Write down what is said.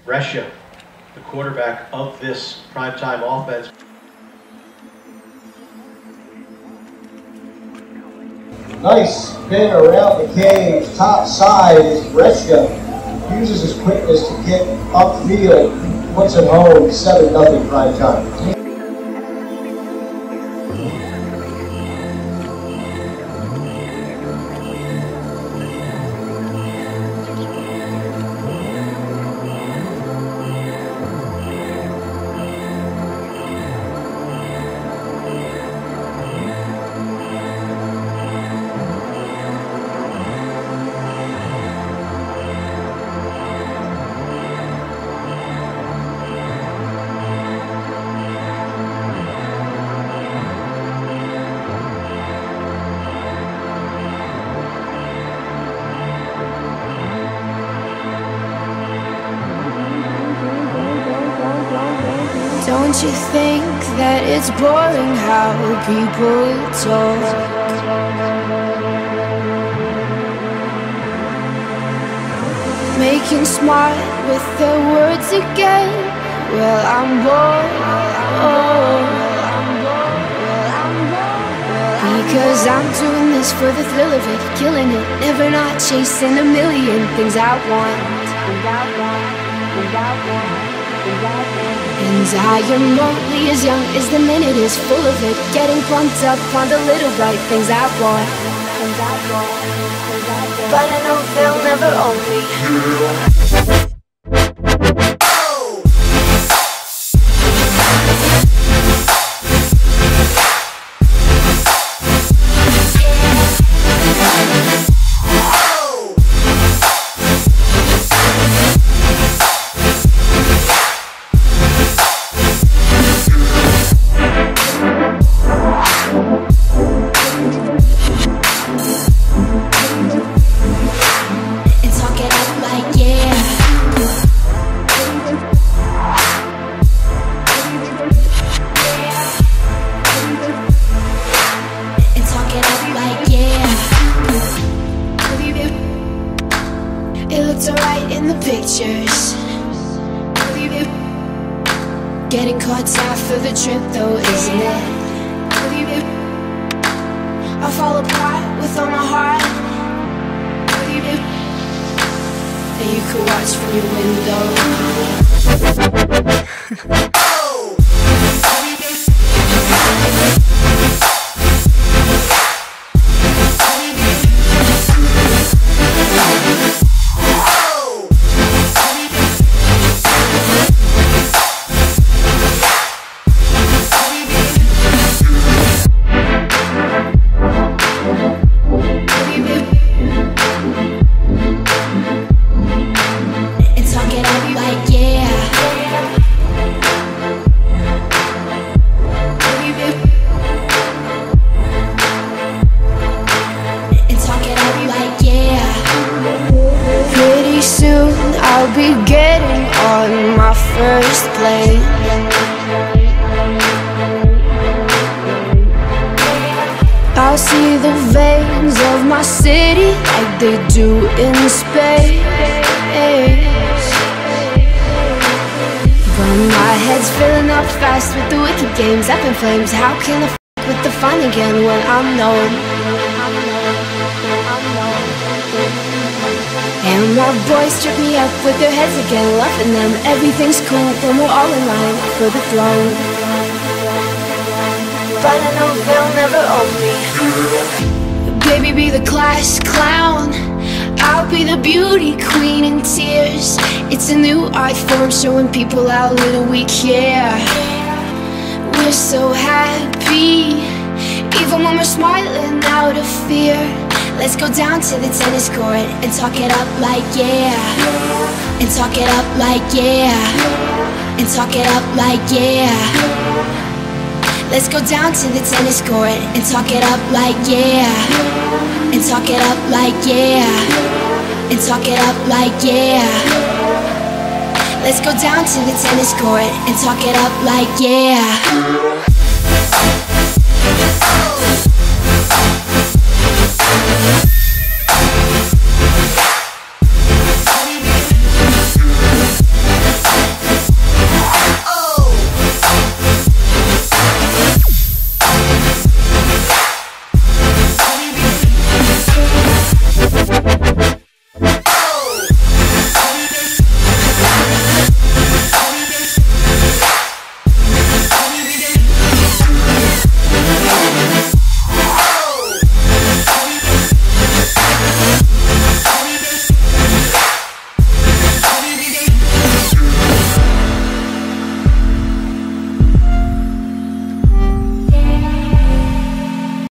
Brescia, the quarterback of this primetime offense. Nice spin around the cage, top side is Brescia. Uses his quickness to get upfield, puts it home, 7-0 primetime. Don't you think that it's boring how people talk? Making smart with their words again. Well, I'm bored. Because I'm doing this for the thrill of it, killing it, never not chasing a million things I want. And I am only as young as the minute is full of it, getting pumped up on the little bright things I want. But I know they'll never own me. It looks alright in the pictures. Getting caught half of the trip though, isn't it? I fall apart with all my heart. And you could watch from your window. I'll be getting on my first plane. I'll see the veins of my city like they do in space. But my head's filling up fast with the wicked games up in flames. How can I f with the fun again when I'm known? And my boys trip me up with their heads again, loving them. Everything's cool when we're all in line for the throne. But I know they'll never own me. Baby, be the class clown, I'll be the beauty queen in tears. It's a new art form showing people how little we care. We're so happy, even when we're smiling out of fear. Let's go down to the tennis court and talk it up like yeah. And talk it up like yeah. And talk it up like yeah. Let's go down to the tennis court and talk it up like yeah. And talk it up like yeah. And talk it up like yeah. Let's go down to the tennis court and talk it up like yeah.